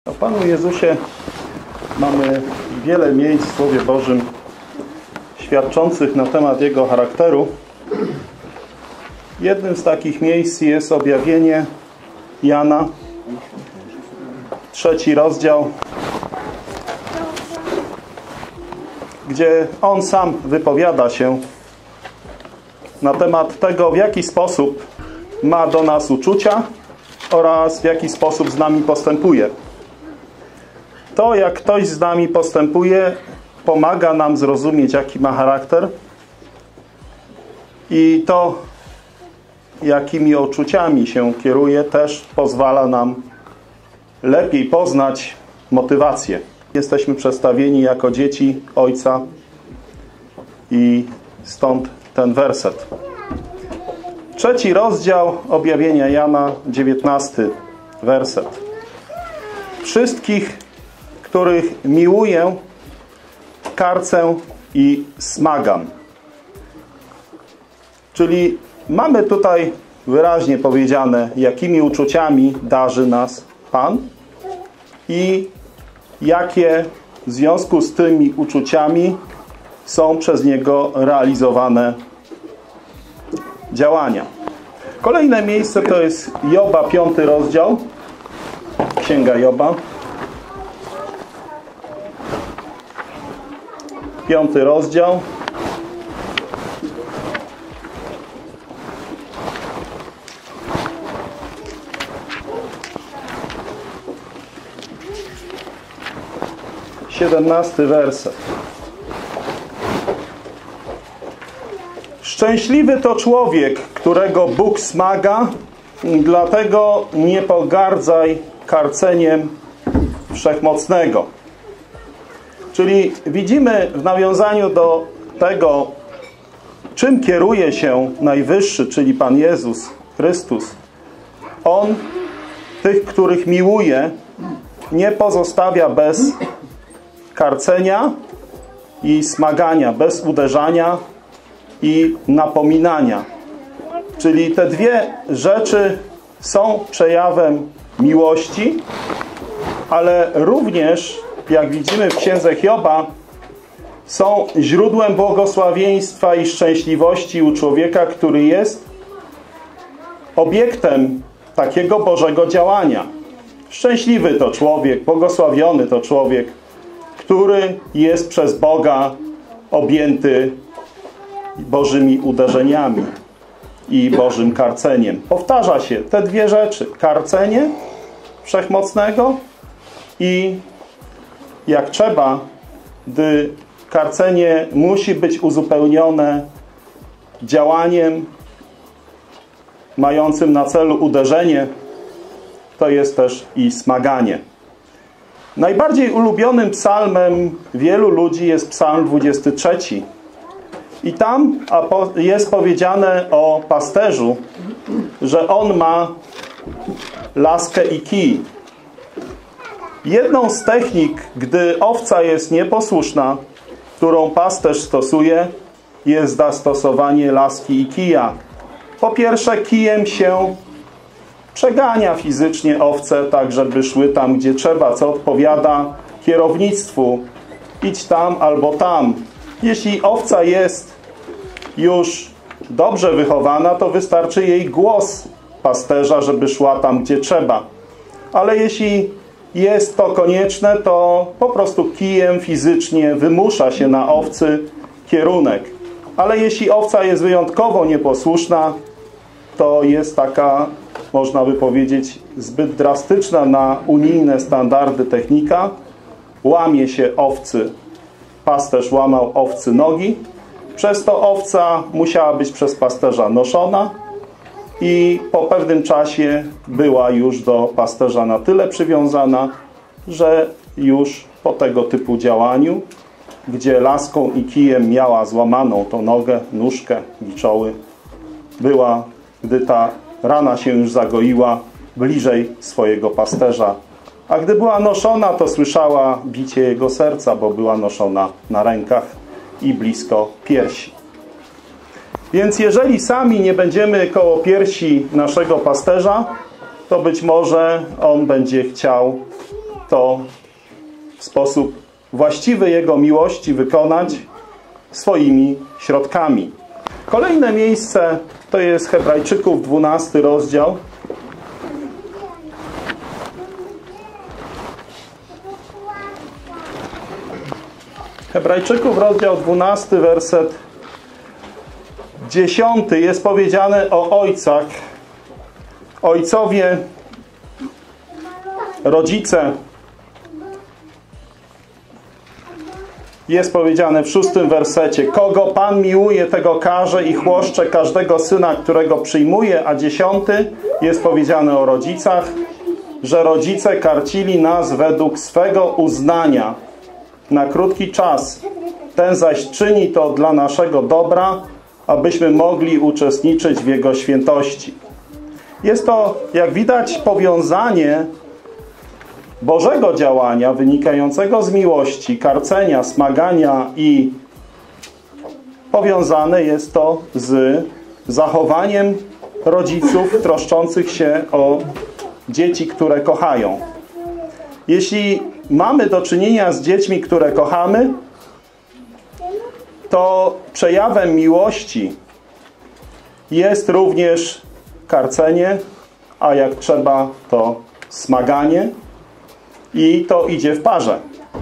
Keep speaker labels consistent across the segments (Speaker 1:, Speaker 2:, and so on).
Speaker 1: O Panu Jezusie mamy wiele miejsc w Słowie Bożym świadczących na temat Jego charakteru. Jednym z takich miejsc jest objawienie Jana, 3 rozdział, gdzie On sam wypowiada się na temat tego, w jaki sposób ma do nas uczucia oraz w jaki sposób z nami postępuje. To, jak ktoś z nami postępuje, pomaga nam zrozumieć, jaki ma charakter, i to, jakimi uczuciami się kieruje, też pozwala nam lepiej poznać motywację. Jesteśmy przestawieni jako dzieci Ojca i stąd ten werset. 3 rozdział objawienia Jana, 19 werset. Wszystkich, których miłuję, karcę i smagam. Czyli mamy tutaj wyraźnie powiedziane, jakimi uczuciami darzy nas Pan i jakie w związku z tymi uczuciami są przez Niego realizowane działania. Kolejne miejsce to jest Joba, 5 rozdział. Księga Joba. 5 rozdział. Siedemnasty werset. Szczęśliwy to człowiek, którego Bóg smaga, dlatego nie pogardzaj karceniem Wszechmocnego. Czyli widzimy w nawiązaniu do tego, czym kieruje się Najwyższy, czyli Pan Jezus Chrystus. On tych, których miłuje, nie pozostawia bez karcenia i smagania, bez uderzania i napominania. Czyli te dwie rzeczy są przejawem miłości, ale również, jak widzimy w księdze Hioba, są źródłem błogosławieństwa i szczęśliwości u człowieka, który jest obiektem takiego Bożego działania. Szczęśliwy to człowiek, błogosławiony to człowiek, który jest przez Boga objęty Bożymi uderzeniami i Bożym karceniem. Powtarza się te dwie rzeczy. Karcenie Wszechmocnego i jak trzeba, gdy karcenie musi być uzupełnione działaniem mającym na celu uderzenie, to jest też i smaganie. Najbardziej ulubionym psalmem wielu ludzi jest psalm 23. I tam jest powiedziane o pasterzu, że on ma laskę i kij. Jedną z technik, gdy owca jest nieposłuszna, którą pasterz stosuje, jest zastosowanie laski i kija. Po pierwsze, kijem się przegania fizycznie owce, tak żeby szły tam, gdzie trzeba, co odpowiada kierownictwu. Idź tam albo tam. Jeśli owca jest już dobrze wychowana, to wystarczy jej głos pasterza, żeby szła tam, gdzie trzeba. Ale jeśli jest to konieczne, to po prostu kijem fizycznie wymusza się na owcy kierunek. Ale jeśli owca jest wyjątkowo nieposłuszna, to jest taka, można by powiedzieć, zbyt drastyczna na unijne standardy technika. Łamie się owcy, pasterz łamał owcy nogi, przez to owca musiała być przez pasterza noszona i po pewnym czasie była już do pasterza na tyle przywiązana, że już po tego typu działaniu, gdzie laską i kijem miała złamaną tą nogę, nóżkę, giczoły, była, gdy ta rana się już zagoiła, bliżej swojego pasterza. A gdy była noszona, to słyszała bicie jego serca, bo była noszona na rękach i blisko piersi. Więc jeżeli sami nie będziemy koło piersi naszego pasterza, to być może on będzie chciał to w sposób właściwy Jego miłości wykonać swoimi środkami. Kolejne miejsce to jest Hebrajczyków, 12 rozdział. Hebrajczyków, rozdział 12, werset 10 jest powiedziane o ojcach. Ojcowie, rodzice. Jest powiedziane w 6 wersecie: kogo Pan miłuje, tego karze i chłoszcze każdego syna, którego przyjmuje. A 10 jest powiedziane o rodzicach, że rodzice karcili nas według swego uznania na krótki czas. Ten zaś czyni to dla naszego dobra, abyśmy mogli uczestniczyć w Jego świętości. Jest to, jak widać, powiązanie Bożego działania wynikającego z miłości, karcenia, smagania i powiązane jest to z zachowaniem rodziców troszczących się o dzieci, które kochają. Jeśli mamy do czynienia z dziećmi, które kochamy, to przejawem miłości jest również karcenie, a jak trzeba, to smaganie. I to idzie w parze.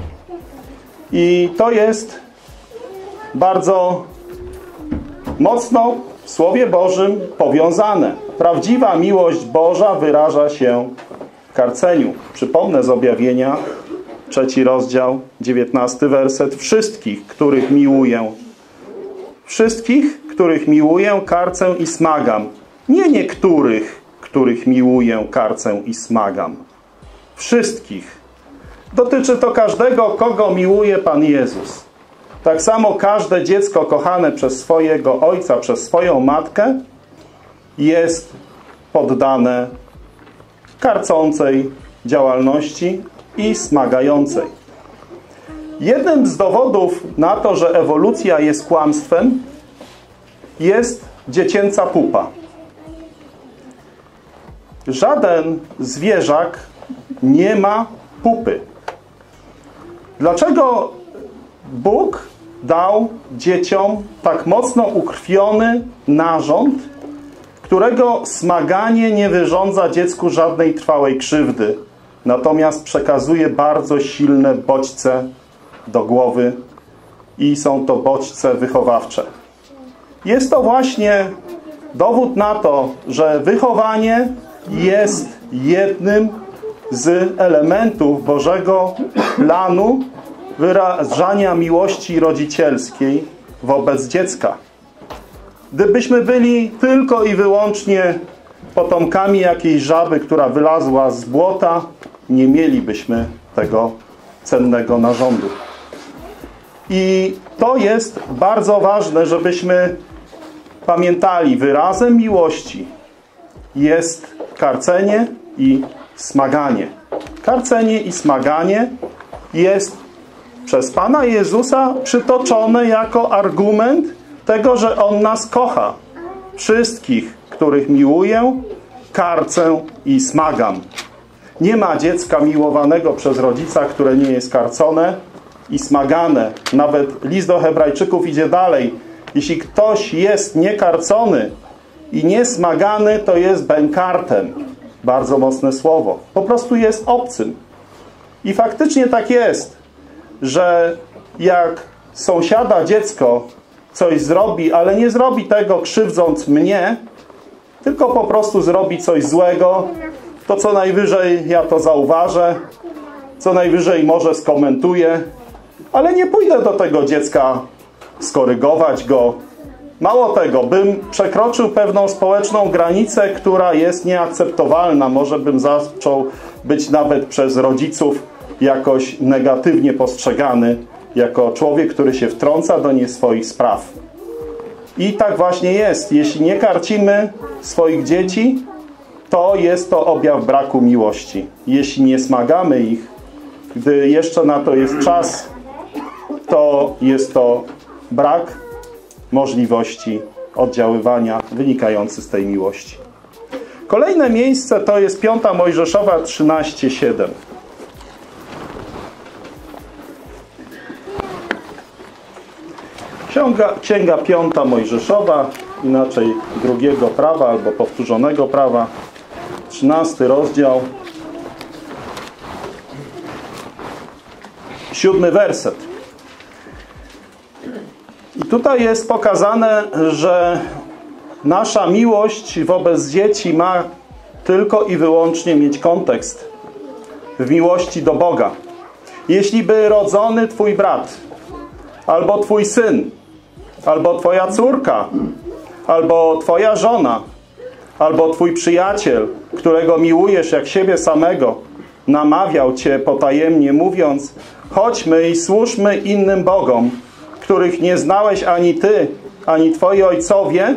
Speaker 1: I to jest bardzo mocno w Słowie Bożym powiązane. Prawdziwa miłość Boża wyraża się w karceniu. Przypomnę z objawienia, 3 rozdział, 19 werset. Wszystkich, których miłuję. Wszystkich, których miłuję, karcę i smagam. Nie niektórych, których miłuję, karcę i smagam. Wszystkich. Dotyczy to każdego, kogo miłuje Pan Jezus. Tak samo każde dziecko kochane przez swojego ojca, przez swoją matkę jest poddane karcącej działalności i smagającej. Jednym z dowodów na to, że ewolucja jest kłamstwem, jest dziecięca pupa. Żaden zwierzak nie ma pupy. Dlaczego Bóg dał dzieciom tak mocno ukrwiony narząd, którego smaganie nie wyrządza dziecku żadnej trwałej krzywdy, natomiast przekazuje bardzo silne bodźce do głowy i są to bodźce wychowawcze. Jest to właśnie dowód na to, że wychowanie jest jednym z elementów Bożego planu wyrażania miłości rodzicielskiej wobec dziecka. Gdybyśmy byli tylko i wyłącznie potomkami jakiejś żaby, która wylazła z błota, nie mielibyśmy tego cennego narządu. I to jest bardzo ważne, żebyśmy pamiętali, wyrazem miłości jest karcenie i smaganie. Karcenie i smaganie jest przez Pana Jezusa przytoczone jako argument tego, że On nas kocha. Wszystkich, których miłuję, karcę i smagam. Nie ma dziecka miłowanego przez rodzica, które nie jest karcone i smagane. Nawet list do Hebrajczyków idzie dalej. Jeśli ktoś jest niekarcony i niesmagany, to jest bękartem. Bardzo mocne słowo. Po prostu jest obcym. I faktycznie tak jest, że jak sąsiada dziecko coś zrobi, ale nie zrobi tego krzywdząc mnie, tylko po prostu zrobi coś złego, to co najwyżej ja to zauważę, co najwyżej może skomentuję, ale nie pójdę do tego dziecka skorygować go. Mało tego, bym przekroczył pewną społeczną granicę, która jest nieakceptowalna. Może bym zaczął być nawet przez rodziców jakoś negatywnie postrzegany jako człowiek, który się wtrąca do nie swoich spraw. I tak właśnie jest. Jeśli nie karcimy swoich dzieci, to jest to objaw braku miłości. Jeśli nie smagamy ich, gdy jeszcze na to jest czas, to jest to brak możliwości oddziaływania wynikający z tej miłości. Kolejne miejsce to jest 5 Mojżeszowa 13:7. Księga 5 Mojżeszowa, inaczej drugiego prawa albo powtórzonego prawa, 13 rozdział, 7 werset. I tutaj jest pokazane, że nasza miłość wobec dzieci ma tylko i wyłącznie mieć kontekst w miłości do Boga. Jeśli by rodzony twój brat, albo twój syn, albo twoja córka, albo twoja żona, albo twój przyjaciel, którego miłujesz jak siebie samego, namawiał cię potajemnie, mówiąc: chodźmy i służmy innym bogom, których nie znałeś ani ty, ani twoi ojcowie,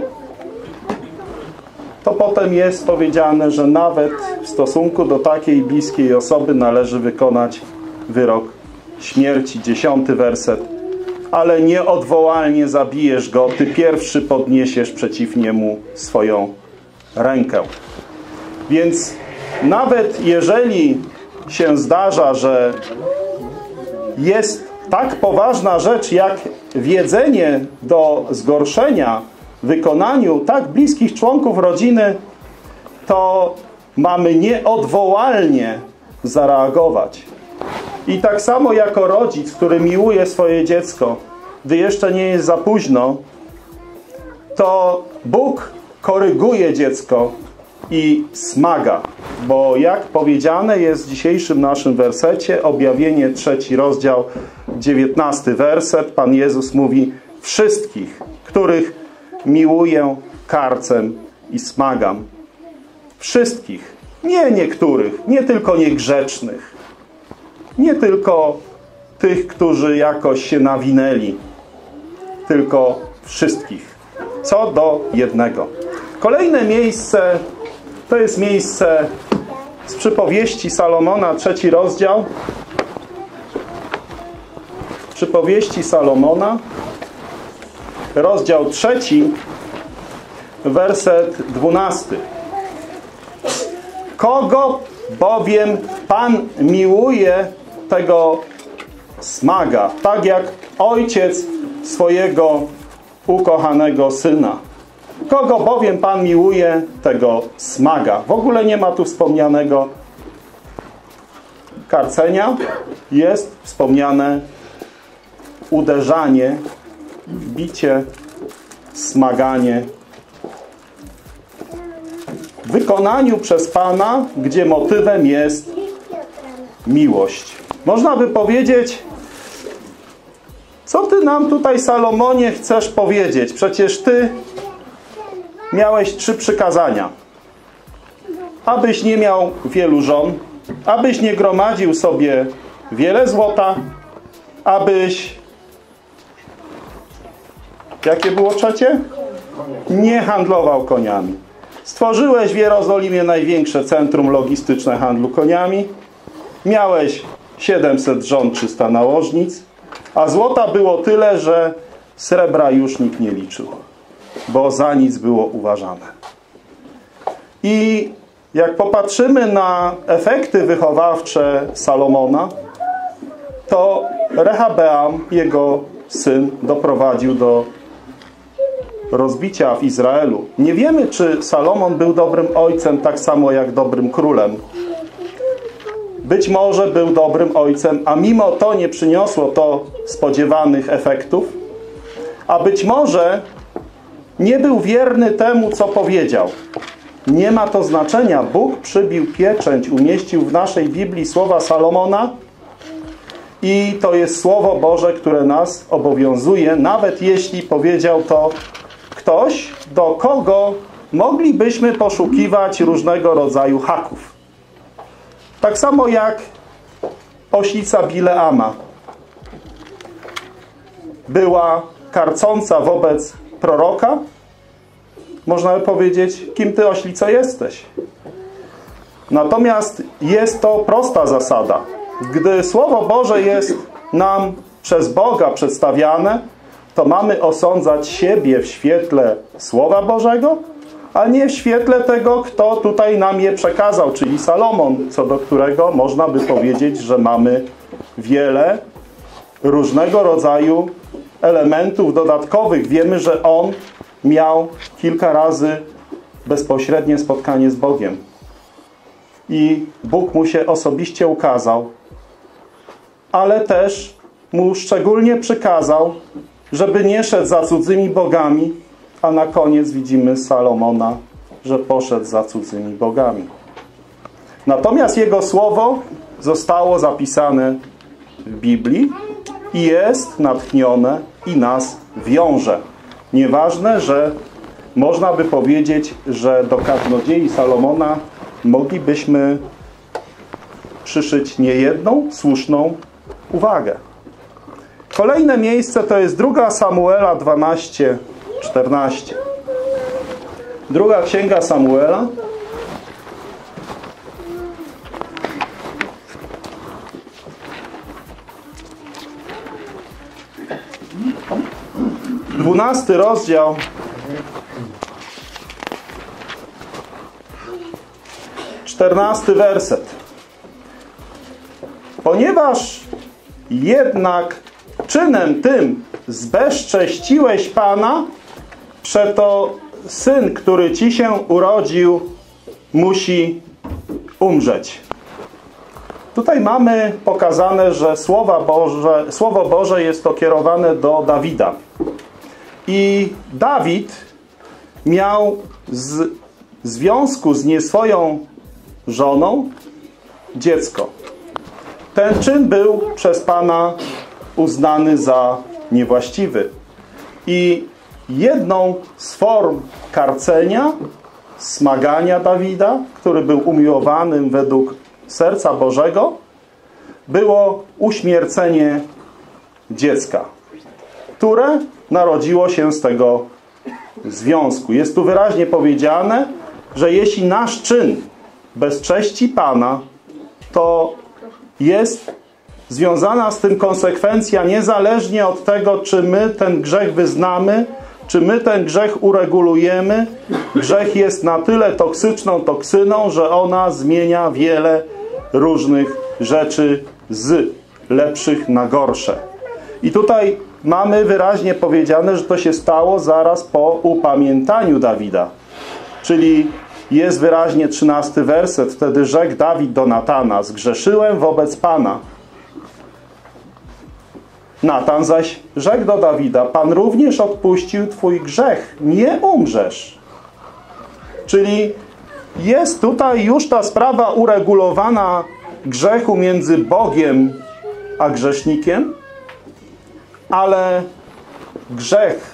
Speaker 1: to potem jest powiedziane, że nawet w stosunku do takiej bliskiej osoby należy wykonać wyrok śmierci. 10 werset. Ale nieodwołalnie zabijesz go, ty pierwszy podniesiesz przeciw niemu swoją rękę. Więc nawet jeżeli się zdarza, że jest tak poważna rzecz jak wiedzenie do zgorszenia w wykonaniu tak bliskich członków rodziny, to mamy nieodwołalnie zareagować. I tak samo jako rodzic, który miłuje swoje dziecko, gdy jeszcze nie jest za późno, to Bóg koryguje dziecko i smaga. Bo jak powiedziane jest w dzisiejszym naszym wersecie, Objawienie 3 rozdział, 19 werset, Pan Jezus mówi: wszystkich, których miłuję, karcę i smagam. Wszystkich. Nie niektórych, nie tylko niegrzecznych. Nie tylko tych, którzy jakoś się nawinęli. Tylko wszystkich. Co do jednego. Kolejne miejsce to jest miejsce z przypowieści Salomona, 3 rozdział. Przypowieści Salomona, rozdział 3, werset 12. Kogo bowiem Pan miłuje, tego smaga, tak jak ojciec swojego ukochanego syna. Kogo bowiem Pan miłuje, tego smaga. W ogóle nie ma tu wspomnianego karcenia. Jest wspomniane uderzanie, bicie, smaganie. W wykonaniu przez Pana, gdzie motywem jest miłość. Można by powiedzieć: co ty nam tutaj, Salomonie, chcesz powiedzieć? Przecież ty miałeś 3 przykazania. Abyś nie miał wielu żon, abyś nie gromadził sobie wiele złota, abyś... Jakie było trzecie? Nie handlował koniami. Stworzyłeś w Jerozolimie największe centrum logistyczne handlu koniami. Miałeś 700 żon, 300 nałożnic, a złota było tyle, że srebra już nikt nie liczył, bo za nic było uważane. I jak popatrzymy na efekty wychowawcze Salomona, to Rehabeam, jego syn, doprowadził do rozbicia w Izraelu. Nie wiemy, czy Salomon był dobrym ojcem, tak samo jak dobrym królem. Być może był dobrym ojcem, a mimo to nie przyniosło to spodziewanych efektów. A być może nie był wierny temu, co powiedział. Nie ma to znaczenia. Bóg przybił pieczęć, umieścił w naszej Biblii słowa Salomona i to jest Słowo Boże, które nas obowiązuje, nawet jeśli powiedział to ktoś, do kogo moglibyśmy poszukiwać różnego rodzaju haków. Tak samo jak oślica Bileama była karcąca wobec proroka. Można by powiedzieć: kim ty, oślico, jesteś? Natomiast jest to prosta zasada. Gdy Słowo Boże jest nam przez Boga przedstawiane, to mamy osądzać siebie w świetle Słowa Bożego, a nie w świetle tego, kto tutaj nam je przekazał, czyli Salomon, co do którego można by powiedzieć, że mamy wiele różnego rodzaju elementów dodatkowych wiemy, że on miał kilka razy bezpośrednie spotkanie z Bogiem. I Bóg mu się osobiście ukazał, ale też mu szczególnie przykazał, żeby nie szedł za cudzymi bogami, a na koniec widzimy Salomona, że poszedł za cudzymi bogami. Natomiast jego słowo zostało zapisane w Biblii i jest natchnione i nas wiąże. Nieważne, że można by powiedzieć, że do kaznodziei Salomona moglibyśmy przyszyć niejedną słuszną uwagę. Kolejne miejsce to jest 2 Samuela 12:14. Druga księga Samuela. Dwunasty rozdział. 14 werset. Ponieważ jednak czynem tym zbezcześciłeś Pana, przeto syn, który ci się urodził, musi umrzeć. Tutaj mamy pokazane, że Słowo Boże jest to kierowane do Dawida. I Dawid miał w związku z nieswoją żoną dziecko. Ten czyn był przez Pana uznany za niewłaściwy. I jedną z form karcenia, smagania Dawida, który był umiłowanym według serca Bożego, było uśmiercenie dziecka, które narodziło się z tego związku. Jest tu wyraźnie powiedziane, że jeśli nasz czyn bezcześci Pana, to jest związana z tym konsekwencja niezależnie od tego, czy my ten grzech wyznamy, czy my ten grzech uregulujemy. Grzech jest na tyle toksyczną toksyną, że ona zmienia wiele różnych rzeczy z lepszych na gorsze. I tutaj mamy wyraźnie powiedziane, że to się stało zaraz po upamiętaniu Dawida. Czyli jest wyraźnie 13 werset. Wtedy rzekł Dawid do Natana: zgrzeszyłem wobec Pana. Natan zaś rzekł do Dawida: Pan również odpuścił twój grzech. Nie umrzesz. Czyli jest tutaj już ta sprawa uregulowana grzechu między Bogiem a grzesznikiem, ale grzech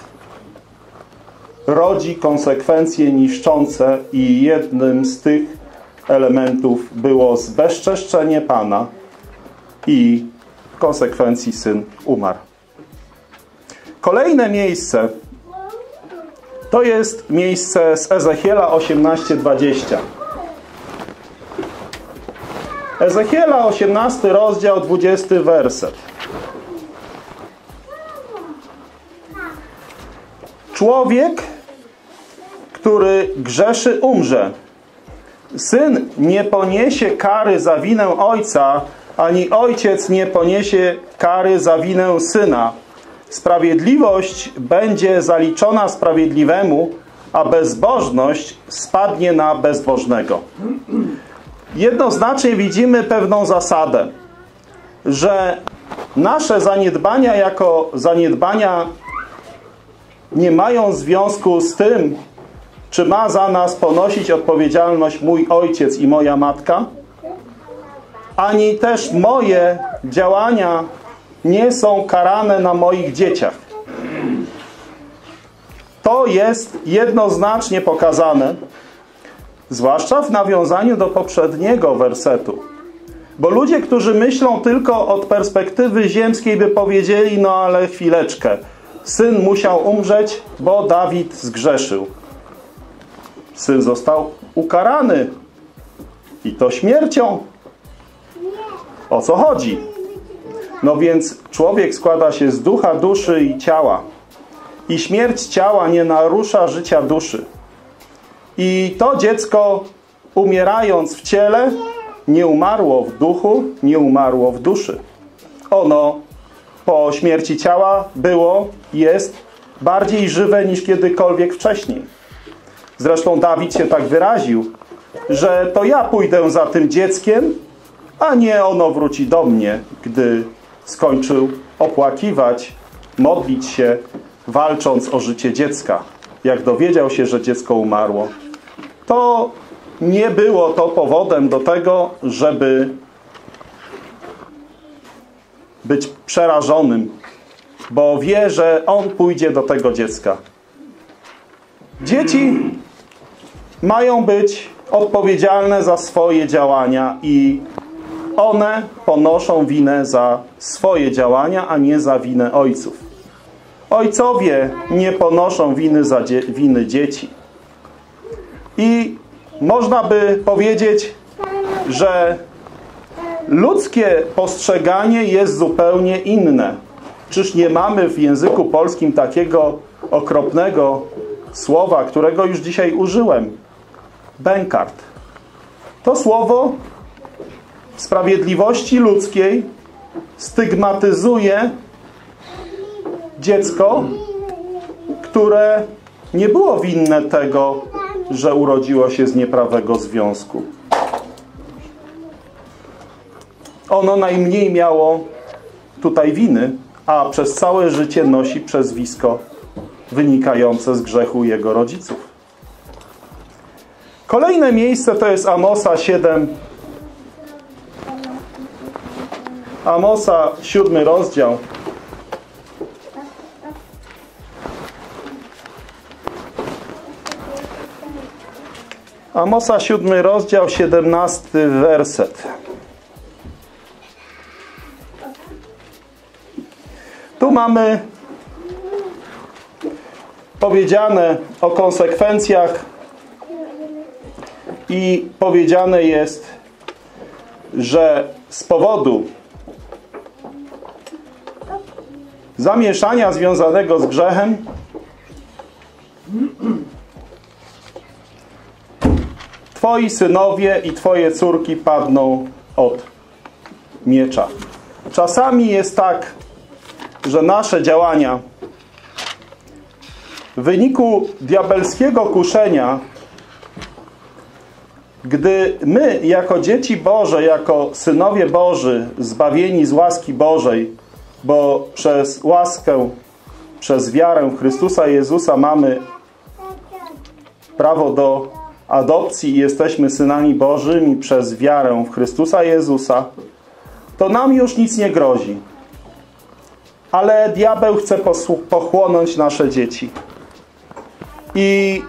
Speaker 1: rodzi konsekwencje niszczące i jednym z tych elementów było zbezczeszczenie Pana i w konsekwencji syn umarł. Kolejne miejsce to jest miejsce z Ezechiela 18:20. Ezechiela 18 rozdział 20 werset. Człowiek, który grzeszy, umrze. Syn nie poniesie kary za winę ojca, ani ojciec nie poniesie kary za winę syna. Sprawiedliwość będzie zaliczona sprawiedliwemu, a bezbożność spadnie na bezbożnego. Jednoznacznie widzimy pewną zasadę, że nasze zaniedbania jako zaniedbania nie mają związku z tym, czy ma za nas ponosić odpowiedzialność mój ojciec i moja matka, ani też moje działania nie są karane na moich dzieciach. To jest jednoznacznie pokazane, zwłaszcza w nawiązaniu do poprzedniego wersetu. Bo ludzie, którzy myślą tylko od perspektywy ziemskiej, by powiedzieli: no ale chwileczkę, syn musiał umrzeć, bo Dawid zgrzeszył. Syn został ukarany. I to śmiercią. O co chodzi? No więc człowiek składa się z ducha, duszy i ciała. I śmierć ciała nie narusza życia duszy. I to dziecko, umierając w ciele, nie umarło w duchu, nie umarło w duszy. Ono po śmierci ciała było, jest bardziej żywe niż kiedykolwiek wcześniej. Zresztą Dawid się tak wyraził, że to ja pójdę za tym dzieckiem, a nie ono wróci do mnie, gdy skończył opłakiwać, modlić się, walcząc o życie dziecka. Jak dowiedział się, że dziecko umarło, to nie było to powodem do tego, żeby być przerażonym, bo wie, że on pójdzie do tego dziecka. Dzieci mają być odpowiedzialne za swoje działania i one ponoszą winę za swoje działania, a nie za winę ojców. Ojcowie nie ponoszą winy za winy dzieci. I można by powiedzieć, że ludzkie postrzeganie jest zupełnie inne. Czyż nie mamy w języku polskim takiego okropnego słowa, którego już dzisiaj użyłem? Bękart. To słowo w sprawiedliwości ludzkiej stygmatyzuje dziecko, które nie było winne tego, że urodziło się z nieprawego związku. Ono najmniej miało tutaj winy, a przez całe życie nosi przezwisko wynikające z grzechu jego rodziców. Kolejne miejsce to jest Amosa 7. Amosa 7 rozdział. Amosa 7 rozdział, 17 werset. Tu mamy powiedziane o konsekwencjach i powiedziane jest, że z powodu zamieszania związanego z grzechem twoi synowie i twoje córki padną od miecza. Czasami jest tak, że nasze działania w wyniku diabelskiego kuszenia, gdy my jako dzieci Boże, jako synowie Boży, zbawieni z łaski Bożej, bo przez łaskę, przez wiarę w Chrystusa Jezusa mamy prawo do adopcji i jesteśmy synami Bożymi przez wiarę w Chrystusa Jezusa, to nam już nic nie grozi. Ale diabeł chce pochłonąć nasze dzieci. I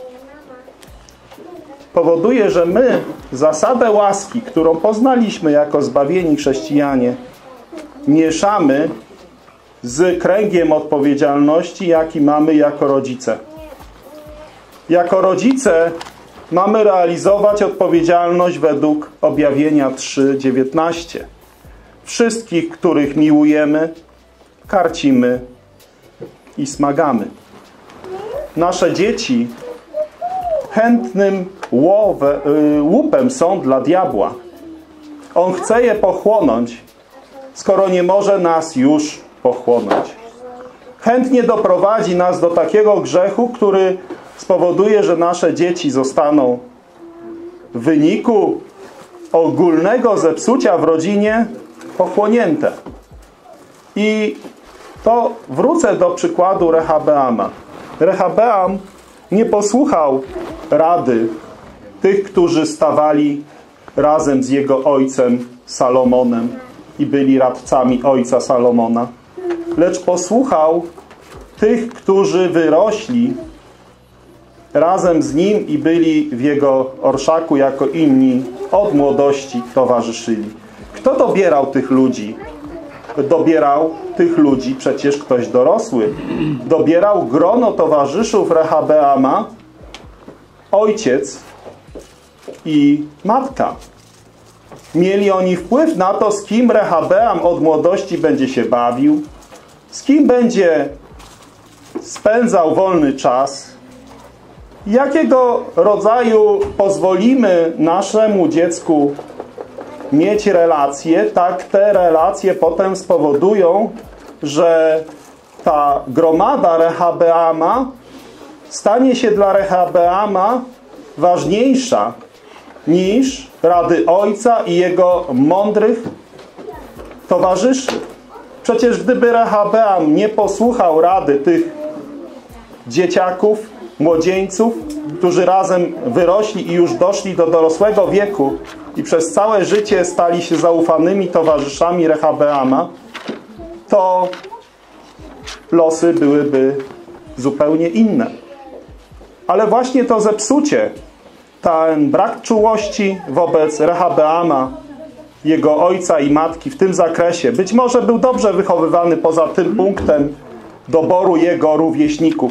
Speaker 1: powoduje, że my zasadę łaski, którą poznaliśmy jako zbawieni chrześcijanie, mieszamy z kręgiem odpowiedzialności, jaki mamy jako rodzice. Jako rodzice mamy realizować odpowiedzialność według Objawienia 3:19. Wszystkich, których miłujemy, karcimy i smagamy. Nasze dzieci chętnym łupem są dla diabła. On chce je pochłonąć, skoro nie może nas już pochłonąć. Chętnie doprowadzi nas do takiego grzechu, który spowoduje, że nasze dzieci zostaną w wyniku ogólnego zepsucia w rodzinie pochłonięte. I to wrócę do przykładu Rehabeama. Rehabeam nie posłuchał rady tych, którzy stawali razem z jego ojcem Salomonem i byli radcami ojca Salomona, lecz posłuchał tych, którzy wyrośli razem z nim i byli w jego orszaku jako inni od młodości towarzyszyli. Kto dobierał tych ludzi? Dobierał tych ludzi przecież ktoś dorosły. Dobierał grono towarzyszów Rehabeama ojciec i matka. Mieli oni wpływ na to, z kim Rehabeam od młodości będzie się bawił, z kim będzie spędzał wolny czas, jakiego rodzaju pozwolimy naszemu dziecku mieć relacje, tak te relacje potem spowodują, że ta gromada Rehabeama stanie się dla Rehabeama ważniejsza niż rady ojca i jego mądrych towarzyszy. Przecież gdyby Rehabeam nie posłuchał rady tych dzieciaków, młodzieńców, którzy razem wyrośli i już doszli do dorosłego wieku i przez całe życie stali się zaufanymi towarzyszami Rehabeama, to losy byłyby zupełnie inne. Ale właśnie to zepsucie, ten brak czułości wobec Rehabeama, jego ojca i matki w tym zakresie, być może był dobrze wychowywany poza tym punktem doboru jego rówieśników.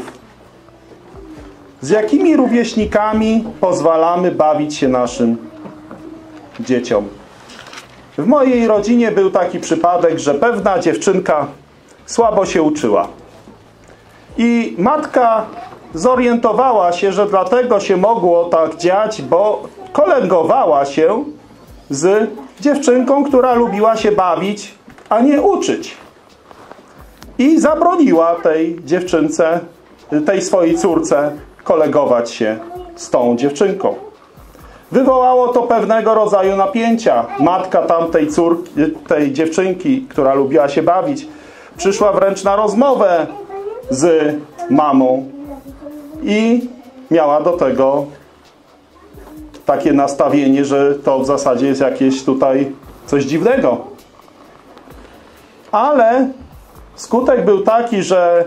Speaker 1: Z jakimi rówieśnikami pozwalamy bawić się naszym dzieciom? W mojej rodzinie był taki przypadek, że pewna dziewczynka słabo się uczyła. I matka zorientowała się, że dlatego się mogło tak dziać, bo kolegowała się z dziewczynką, która lubiła się bawić, a nie uczyć. I zabroniła tej dziewczynce, tej swojej córce kolegować się z tą dziewczynką. Wywołało to pewnego rodzaju napięcia. Matka tamtej córki, tej dziewczynki, która lubiła się bawić, przyszła wręcz na rozmowę z mamą i miała do tego takie nastawienie, że to w zasadzie jest jakieś tutaj coś dziwnego. Ale skutek był taki, że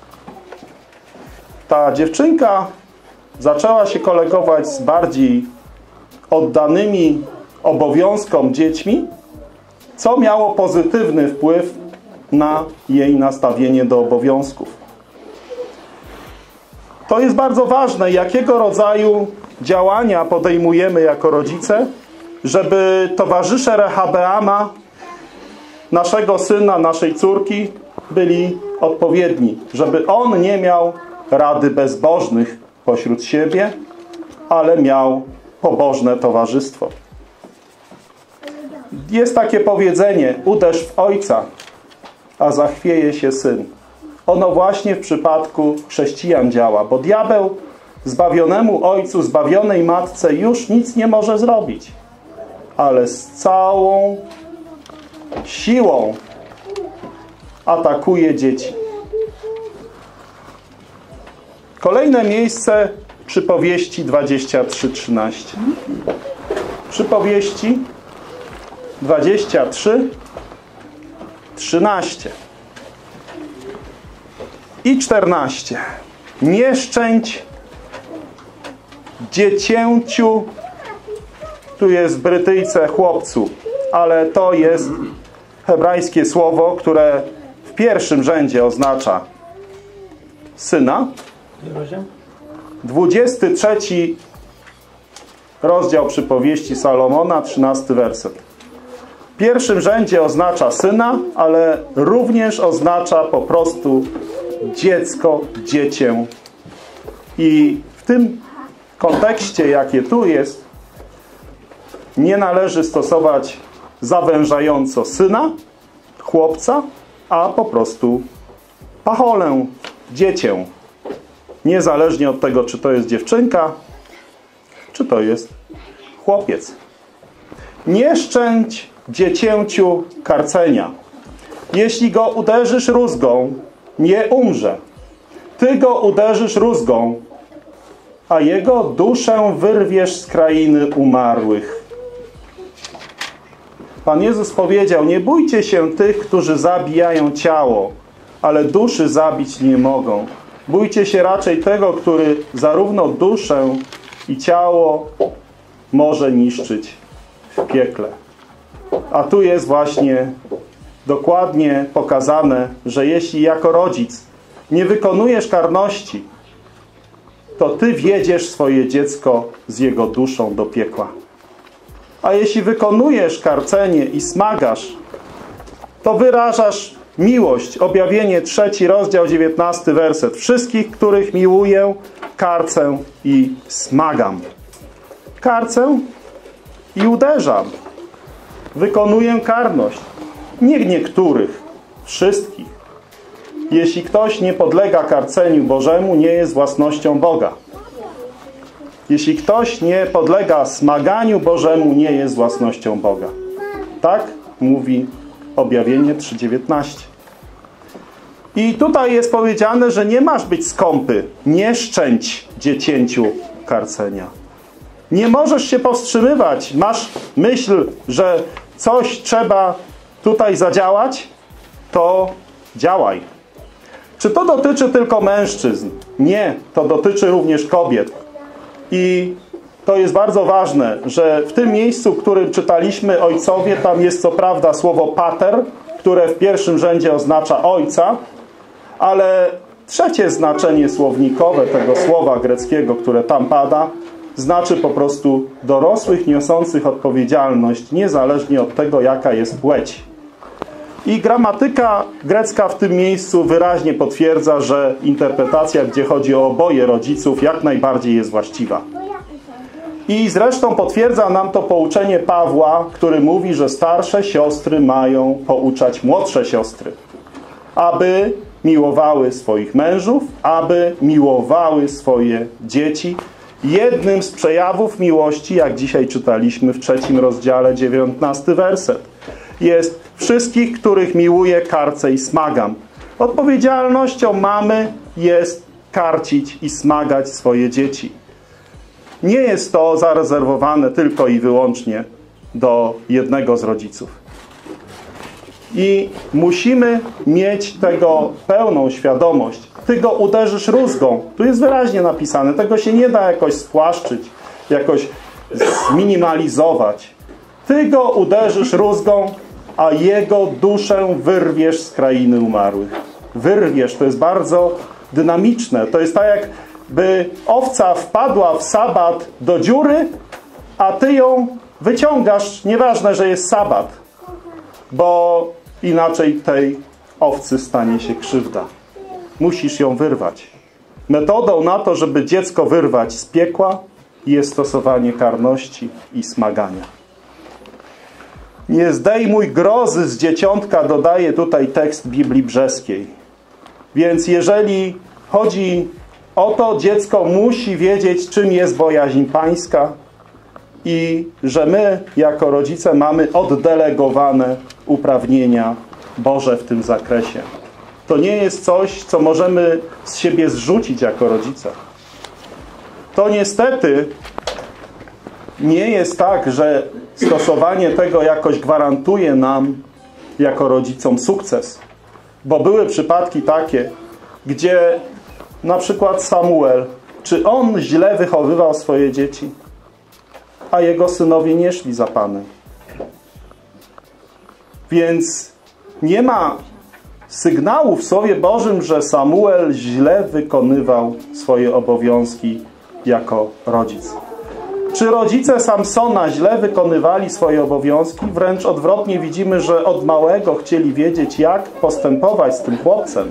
Speaker 1: ta dziewczynka zaczęła się kolegować z bardziej oddanymi obowiązkom dziećmi, co miało pozytywny wpływ na jej nastawienie do obowiązków. To jest bardzo ważne, jakiego rodzaju działania podejmujemy jako rodzice, żeby towarzysze Rehabeama, naszego syna, naszej córki, byli odpowiedni. Żeby on nie miał rady bezbożnych pośród siebie, ale miał pobożne towarzystwo. Jest takie powiedzenie: uderz w ojca, a zachwieje się syn. Ono właśnie w przypadku chrześcijan działa, bo diabeł zbawionemu ojcu, zbawionej matce już nic nie może zrobić. Ale z całą siłą atakuje dzieci. Kolejne miejsce, Przypowieści 23:13. Przypowieści 23:13 i 14. Nie szczęść dziecięciu, tu jest w Brytyjce chłopcu, ale to jest hebrajskie słowo, które w pierwszym rzędzie oznacza syna. 23 rozdział Przypowieści Salomona, 13 werset. W pierwszym rzędzie oznacza syna, ale również oznacza po prostu dziecko, dziecię. I w tym kontekście, jakie tu jest, nie należy stosować zawężająco syna, chłopca, a po prostu pacholę, dziecię. Niezależnie od tego, czy to jest dziewczynka, czy to jest chłopiec. Nie szczęść dziecięciu karcenia. Jeśli go uderzysz rózgą, nie umrze. Ty go uderzysz rózgą, a jego duszę wyrwiesz z krainy umarłych. Pan Jezus powiedział: nie bójcie się tych, którzy zabijają ciało, ale duszy zabić nie mogą. Bójcie się raczej tego, który zarówno duszę i ciało może niszczyć w piekle. A tu jest właśnie dokładnie pokazane, że jeśli jako rodzic nie wykonujesz karności, to ty wiedziesz swoje dziecko z jego duszą do piekła. A jeśli wykonujesz karcenie i smagasz, to wyrażasz miłość. Objawienie 3 rozdział 19 werset. Wszystkich, których miłuję, karcę i smagam. Karcę i uderzam. Wykonuję karność. Nie niektórych, wszystkich. Jeśli ktoś nie podlega karceniu Bożemu, nie jest własnością Boga. Jeśli ktoś nie podlega smaganiu Bożemu, nie jest własnością Boga. Tak mówi Objawienie 3:19. I tutaj jest powiedziane, że nie masz być skąpy. Nie szczęć dziecięciu karcenia. Nie możesz się powstrzymywać. Masz myśl, że coś trzeba tutaj zadziałać, to działaj. Czy to dotyczy tylko mężczyzn? Nie, to dotyczy również kobiet. I to jest bardzo ważne, że w tym miejscu, w którym czytaliśmy ojcowie, tam jest co prawda słowo pater, które w pierwszym rzędzie oznacza ojca, ale trzecie znaczenie słownikowe tego słowa greckiego, które tam pada, znaczy po prostu dorosłych niosących odpowiedzialność, niezależnie od tego, jaka jest płeć. I gramatyka grecka w tym miejscu wyraźnie potwierdza, że interpretacja, gdzie chodzi o oboje rodziców, jak najbardziej jest właściwa. I zresztą potwierdza nam to pouczenie Pawła, który mówi, że starsze siostry mają pouczać młodsze siostry, aby miłowały swoich mężów, aby miłowały swoje dzieci. Jednym z przejawów miłości, jak dzisiaj czytaliśmy w 3 rozdziale, 19 werset, jest: wszystkich, których miłuję, karcę i smagam. Odpowiedzialnością mamy jest karcić i smagać swoje dzieci. Nie jest to zarezerwowane tylko i wyłącznie do jednego z rodziców. I musimy mieć tego pełną świadomość. Ty go uderzysz rózgą. Tu jest wyraźnie napisane. Tego się nie da jakoś spłaszczyć, jakoś zminimalizować. Ty go uderzysz rózgą, a jego duszę wyrwiesz z krainy umarłych. Wyrwiesz, to jest bardzo dynamiczne. To jest tak, jakby owca wpadła w sabat do dziury, a ty ją wyciągasz, nieważne, że jest sabat, bo inaczej tej owcy stanie się krzywda. Musisz ją wyrwać. Metodą na to, żeby dziecko wyrwać z piekła, jest stosowanie karności i smagania. Nie zdejmuj grozy z dzieciątka, dodaje tutaj tekst Biblii Brzeskiej. Więc jeżeli chodzi o to, dziecko musi wiedzieć, czym jest bojaźń pańska i że my jako rodzice mamy oddelegowane uprawnienia Boże w tym zakresie. To nie jest coś, co możemy z siebie zrzucić jako rodzice. To niestety nie jest tak, że stosowanie tego jakoś gwarantuje nam jako rodzicom sukces. Bo były przypadki takie, gdzie na przykład Samuel, czy on źle wychowywał swoje dzieci, a jego synowie nie szli za Panem. Więc nie ma sygnału w Słowie Bożym, że Samuel źle wykonywał swoje obowiązki jako rodzic. Czy rodzice Samsona źle wykonywali swoje obowiązki? Wręcz odwrotnie, widzimy, że od małego chcieli wiedzieć, jak postępować z tym chłopcem.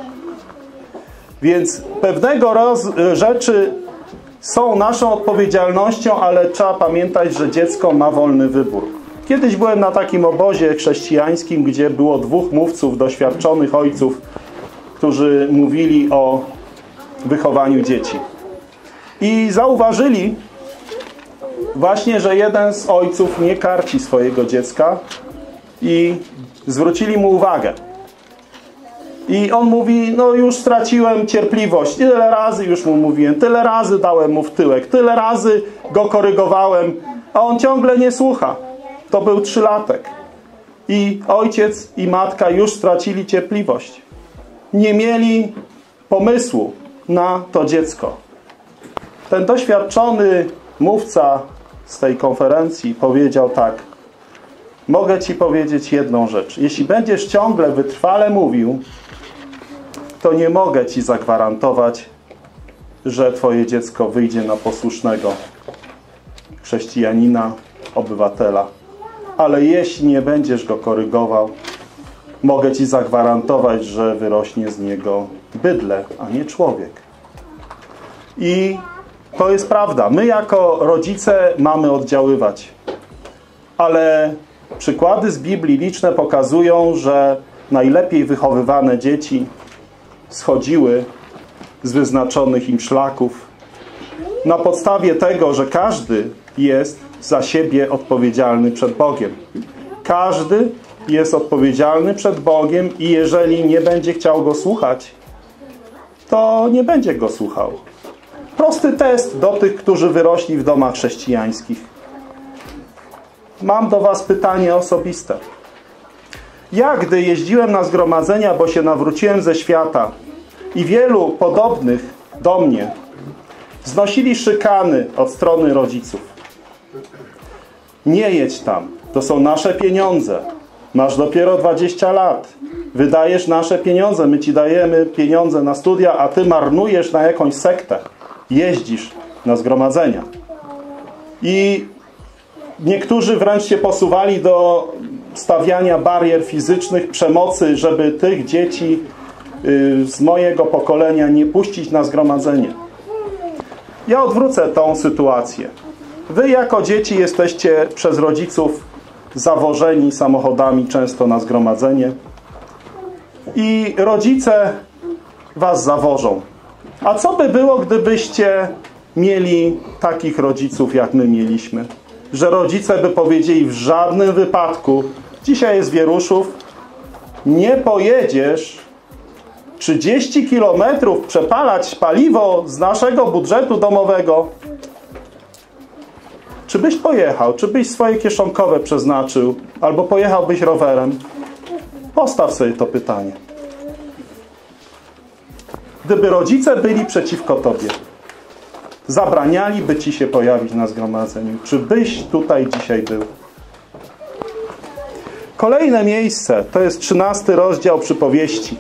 Speaker 1: Więc pewnego rzeczy są naszą odpowiedzialnością, ale trzeba pamiętać, że dziecko ma wolny wybór. Kiedyś byłem na takim obozie chrześcijańskim, gdzie było 2 mówców, doświadczonych ojców, którzy mówili o wychowaniu dzieci. I zauważyli właśnie, że jeden z ojców nie karci swojego dziecka i zwrócili mu uwagę. I on mówi, no już straciłem cierpliwość. Tyle razy już mu mówiłem, tyle razy dałem mu w tyłek, tyle razy go korygowałem, a on ciągle nie słucha. To był 3-latek. I ojciec i matka już stracili cierpliwość. Nie mieli pomysłu na to dziecko. Ten doświadczony mówca z tej konferencji powiedział tak: mogę ci powiedzieć jedną rzecz. Jeśli będziesz ciągle wytrwale mówił, to nie mogę ci zagwarantować, że twoje dziecko wyjdzie na posłusznego chrześcijanina, obywatela. Ale jeśli nie będziesz go korygował, mogę ci zagwarantować, że wyrośnie z niego bydlę, a nie człowiek. I to jest prawda. My jako rodzice mamy oddziaływać. Ale przykłady z Biblii liczne pokazują, że najlepiej wychowywane dzieci schodziły z wyznaczonych im szlaków na podstawie tego, że każdy jest za siebie odpowiedzialny przed Bogiem. Każdy jest odpowiedzialny przed Bogiem i jeżeli nie będzie chciał Go słuchać, to nie będzie Go słuchał. Prosty test do tych, którzy wyrośli w domach chrześcijańskich. Mam do was pytanie osobiste. Ja, gdy jeździłem na zgromadzenia, bo się nawróciłem ze świata i wielu podobnych do mnie znosili szykany od strony rodziców. Nie jedź tam, to są nasze pieniądze. Masz dopiero 20 lat. Wydajesz nasze pieniądze, my ci dajemy pieniądze na studia, a ty marnujesz na jakąś sektę. Jeździsz na zgromadzenia. I niektórzy wręcz się posuwali do stawiania barier fizycznych, przemocy, żeby tych dzieci z mojego pokolenia nie puścić na zgromadzenie. Ja odwrócę tą sytuację. Wy jako dzieci jesteście przez rodziców zawożeni samochodami często na zgromadzenie i rodzice was zawożą. A co by było, gdybyście mieli takich rodziców, jak my mieliśmy? Że rodzice by powiedzieli w żadnym wypadku, dzisiaj jest Wieruszów, nie pojedziesz 30 kilometrów przepalać paliwo z naszego budżetu domowego. Czy byś pojechał? Czy byś swoje kieszonkowe przeznaczył? Albo pojechałbyś rowerem? Postaw sobie to pytanie. Gdyby rodzice byli przeciwko tobie, zabranialiby ci się pojawić na zgromadzeniu, czy byś tutaj dzisiaj był? Kolejne miejsce to jest 13 rozdział Przypowieści,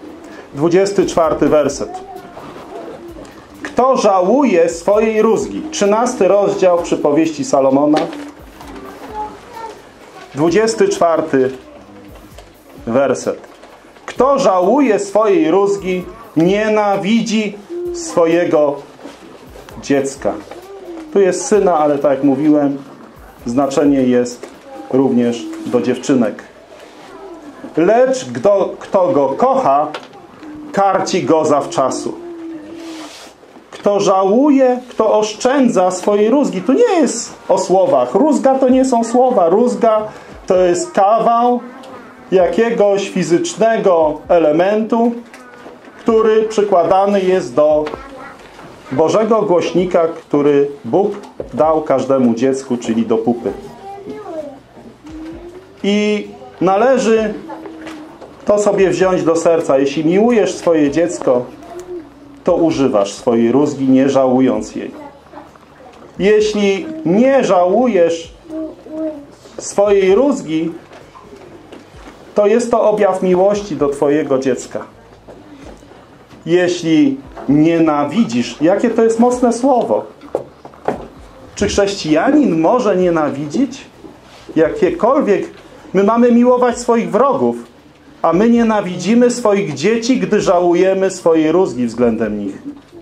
Speaker 1: 24 werset. Kto żałuje swojej rózgi? 13 rozdział Przypowieści Salomona, 24 werset. Kto żałuje swojej rózgi, nienawidzi swojego dziecka. Tu jest syna, ale tak jak mówiłem, znaczenie jest również do dziewczynek. Lecz kto go kocha, karci go zawczasu. Kto żałuje, kto oszczędza swojej rózgi. Tu nie jest o słowach. Rózga to nie są słowa. Rózga to jest kawał jakiegoś fizycznego elementu, który przykładany jest do Bożego głośnika, który Bóg dał każdemu dziecku, czyli do pupy. I należy to sobie wziąć do serca. Jeśli miłujesz swoje dziecko, to używasz swojej rózgi, nie żałując jej. Jeśli nie żałujesz swojej rózgi, to jest to objaw miłości do twojego dziecka. Jeśli nienawidzisz, jakie to jest mocne słowo. Czy chrześcijanin może nienawidzić? Jakiekolwiek. My mamy miłować swoich wrogów, a my nienawidzimy swoich dzieci, gdy żałujemy swojej rózgi względem nich.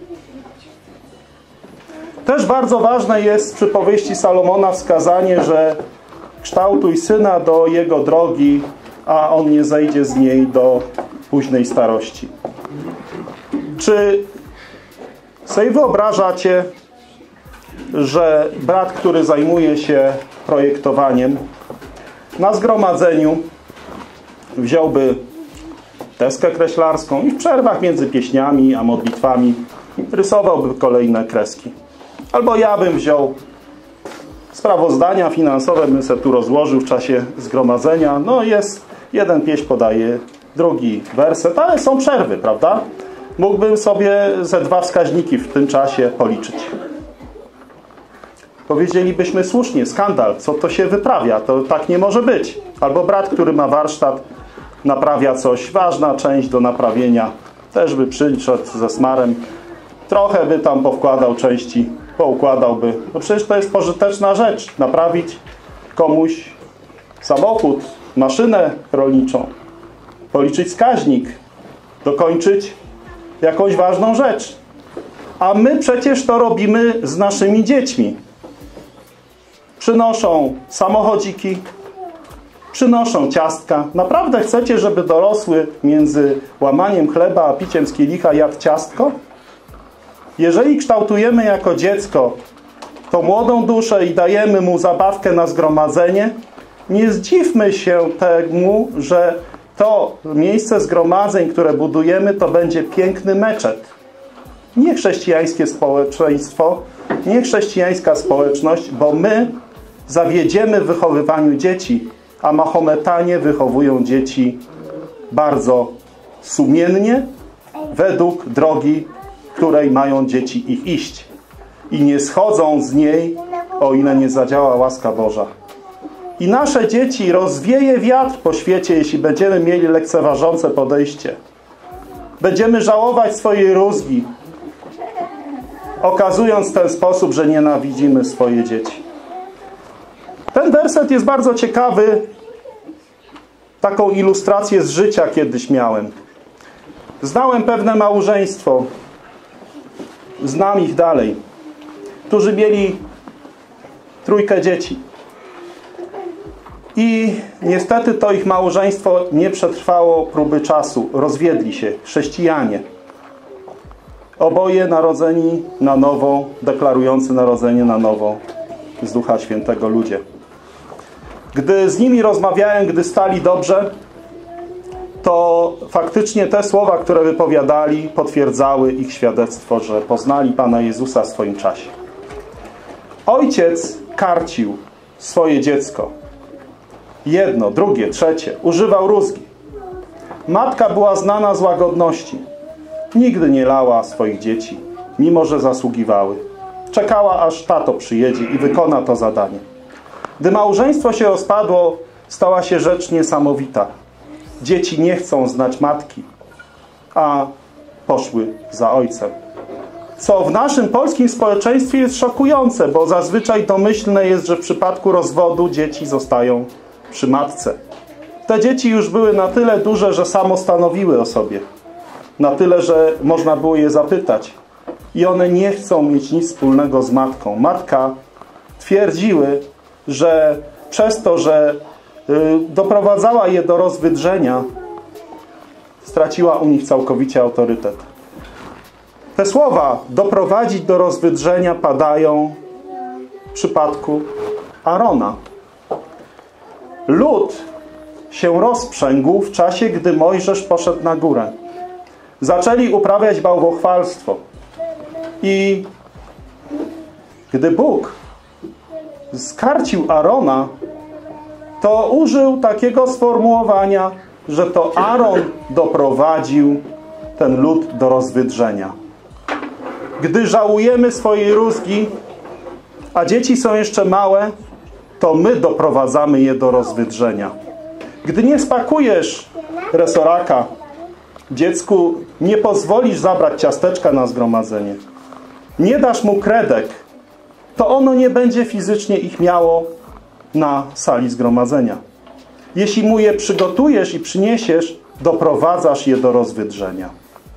Speaker 1: Też bardzo ważne jest w przypowieści Salomona wskazanie, że kształtuj syna do jego drogi, a on nie zejdzie z niej do późnej starości. Czy sobie wyobrażacie, że brat, który zajmuje się projektowaniem, na zgromadzeniu wziąłby deskę kreślarską i w przerwach między pieśniami a modlitwami rysowałby kolejne kreski? Albo ja bym wziął sprawozdania finansowe, bym sobie tu rozłożył w czasie zgromadzenia. No jest, jeden pieśń podaje, drugi werset, ale są przerwy, prawda? Mógłbym sobie ze 2 wskaźniki w tym czasie policzyć. Powiedzielibyśmy słusznie, skandal, co to się wyprawia, to tak nie może być. Albo brat, który ma warsztat, naprawia coś, ważna część do naprawienia, też by przyszedł ze smarem, trochę by tam powkładał części, poukładałby. No przecież to jest pożyteczna rzecz, naprawić komuś samochód, maszynę rolniczą, policzyć wskaźnik, dokończyć jakąś ważną rzecz. A my przecież to robimy z naszymi dziećmi. Przynoszą samochodziki, Przynoszą ciastka. Naprawdę chcecie, żeby dorosły między łamaniem chleba a piciem z kielicha jadł ciastko? Jeżeli kształtujemy jako dziecko tą młodą duszę i dajemy mu zabawkę na zgromadzenie, nie zdziwmy się temu, że to miejsce zgromadzeń, które budujemy, to będzie piękny meczet. Nie chrześcijańskie społeczeństwo, nie chrześcijańska społeczność, bo my zawiedziemy w wychowywaniu dzieci, a Mahometanie wychowują dzieci bardzo sumiennie, według drogi, której mają dzieci ich iść. I nie schodzą z niej, o ile nie zadziała łaska Boża. I nasze dzieci rozwieje wiatr po świecie, jeśli będziemy mieli lekceważące podejście. Będziemy żałować swojej rózgi, okazując w ten sposób, że nienawidzimy swoje dzieci. Ten werset jest bardzo ciekawy. Taką ilustrację z życia kiedyś miałem. Znałem pewne małżeństwo, znam ich dalej, którzy mieli 3 dzieci. I niestety to ich małżeństwo nie przetrwało próby czasu. Rozwiedli się, chrześcijanie. Oboje narodzeni na nowo, deklarujący narodzenie na nowo z Ducha Świętego ludzie. Gdy z nimi rozmawiałem, gdy stali dobrze, to faktycznie te słowa, które wypowiadali, potwierdzały ich świadectwo, że poznali Pana Jezusa w swoim czasie. Ojciec karcił swoje dziecko. Jedno, drugie, trzecie. Używał rózgi. Matka była znana z łagodności. Nigdy nie lała swoich dzieci, mimo że zasługiwały. Czekała, aż tato przyjedzie i wykona to zadanie. Gdy małżeństwo się rozpadło, stała się rzecz niesamowita. Dzieci nie chcą znać matki, a poszły za ojcem. Co w naszym polskim społeczeństwie jest szokujące, bo zazwyczaj domyślne jest, że w przypadku rozwodu dzieci zostają przy matce. Te dzieci już były na tyle duże, że samo stanowiły o sobie. Na tyle, że można było je zapytać. I one nie chcą mieć nic wspólnego z matką. Matka twierdziły, że przez to, że doprowadzała je do rozwydrzenia, straciła u nich całkowicie autorytet. Te słowa doprowadzić do rozwydrzenia padają w przypadku Arona. Lud się rozprzęgł w czasie, gdy Mojżesz poszedł na górę. Zaczęli uprawiać bałwochwalstwo. I gdy Bóg skarcił Arona, to użył takiego sformułowania, że to Aaron doprowadził ten lud do rozwydrzenia. Gdy żałujemy swojej rózgi, a dzieci są jeszcze małe, to my doprowadzamy je do rozwydrzenia. Gdy nie spakujesz resoraka dziecku, nie pozwolisz zabrać ciasteczka na zgromadzenie, nie dasz mu kredek, to ono nie będzie fizycznie ich miało na sali zgromadzenia. Jeśli mu je przygotujesz i przyniesiesz, doprowadzasz je do rozwydrzenia.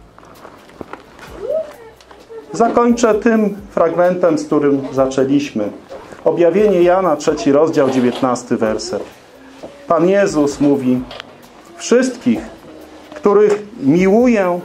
Speaker 1: Zakończę tym fragmentem, z którym zaczęliśmy. Objawienie Jana, 3 rozdział, 19 werset. Pan Jezus mówi: wszystkich, których miłuję,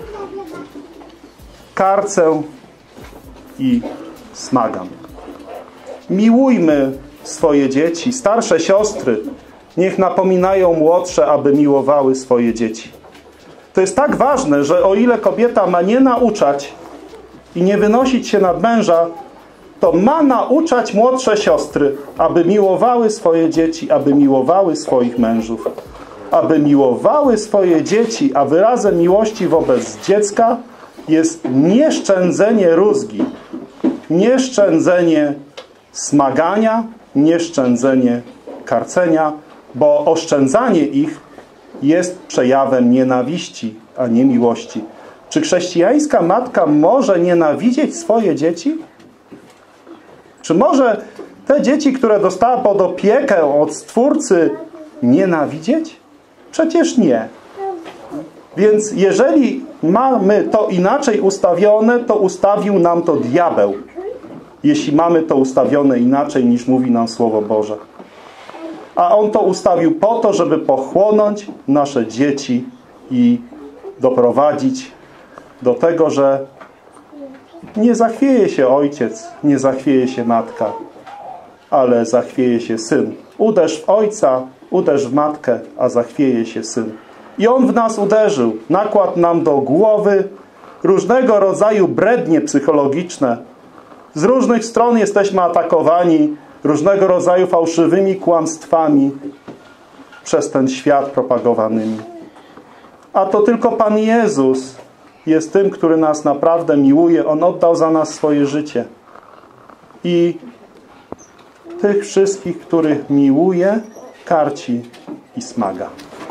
Speaker 1: karcę i smagam. Miłujmy swoje dzieci. Starsze siostry niech napominają młodsze, aby miłowały swoje dzieci. To jest tak ważne, że o ile kobieta ma nie nauczać i nie wynosić się nad męża, to ma nauczać młodsze siostry, aby miłowały swoje dzieci, aby miłowały swoich mężów, aby miłowały swoje dzieci, a wyrazem miłości wobec dziecka jest nieszczędzenie rózgi, nieszczędzenie smagania, nieszczędzenie karcenia, bo oszczędzanie ich jest przejawem nienawiści, a nie miłości. Czy chrześcijańska matka może nienawidzieć swoje dzieci? Czy może te dzieci, które dostała pod opiekę od Stwórcy, nienawidzieć? Przecież nie. Więc jeżeli mamy to inaczej ustawione, to ustawił nam to diabeł. Jeśli mamy to ustawione inaczej, niż mówi nam Słowo Boże. A On to ustawił po to, żeby pochłonąć nasze dzieci i doprowadzić do tego, że nie zachwieje się ojciec, nie zachwieje się matka, ale zachwieje się syn. Uderz w ojca, uderz w matkę, a zachwieje się syn. I On w nas uderzył. Nakładł nam do głowy różnego rodzaju brednie psychologiczne. Z różnych stron jesteśmy atakowani różnego rodzaju fałszywymi kłamstwami przez ten świat propagowanymi. A to tylko Pan Jezus jest tym, który nas naprawdę miłuje. On oddał za nas swoje życie. I tych wszystkich, których miłuje, karci i smaga.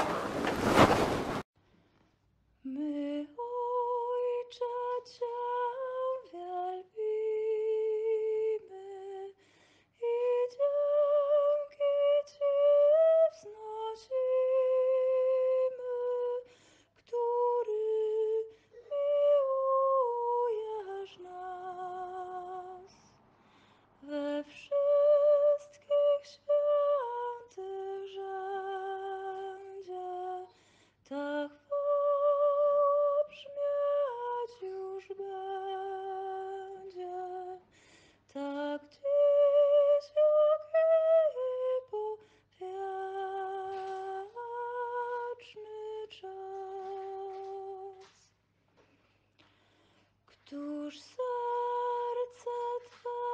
Speaker 2: My, Ojcze, Cię wielbimy i dzięki Ci wznosimy, który miłujesz nas. We wszystkich świętych rzędzie ta chwała brzmieć już będzie, tak dziś jak i po wieczny czas. Któż serce Twe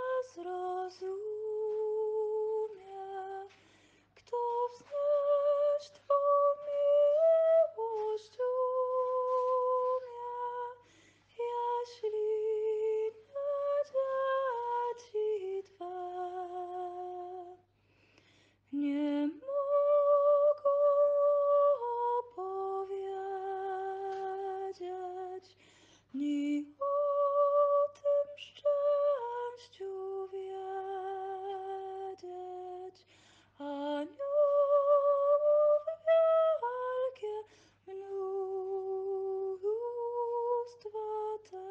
Speaker 2: zrozumie, kto wznieść Twą miłość umie, jeśli nie dzieci Twe nie mogą opowiedzieć ni o tym szczęściu wiedzieć. Aniołów wielkie mnóstwo te.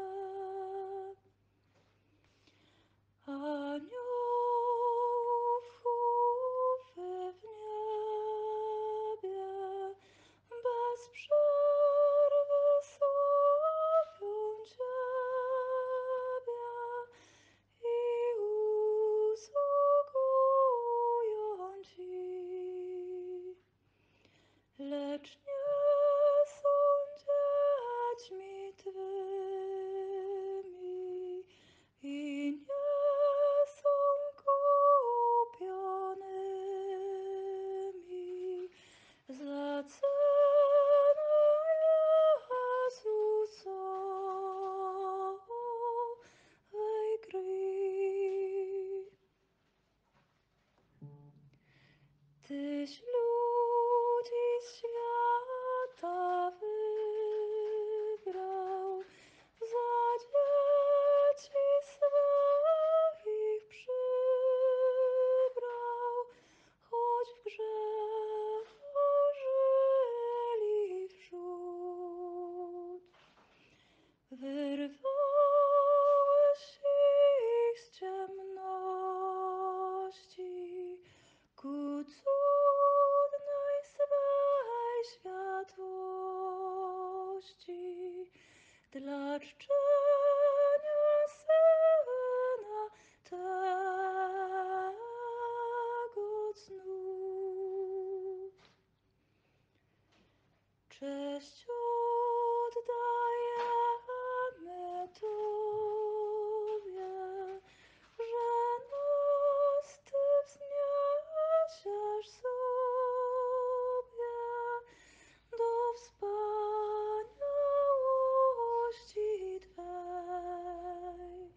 Speaker 2: Aniołów chóry w niebie bez przerwy sławią Ciebie i usługują Ci. Lecz nie są dziećmi Twymi i nie są kupionymi za cenę Jezusowej krwi. Tyś ludzi z świata wybrał, za dzieci swoich przybrał, choć w grzechu żyli wśród. Wyrwałeś ich z ciemności ku cudnej swej światłości, dla czczenia Syna tego cnót. Cześć oddajemy Tobie, że nas Ty wzniesiesz sobie do wspaniałości Twej.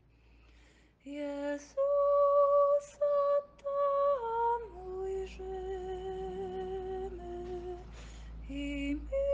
Speaker 2: Jezusa tam ujrzymy i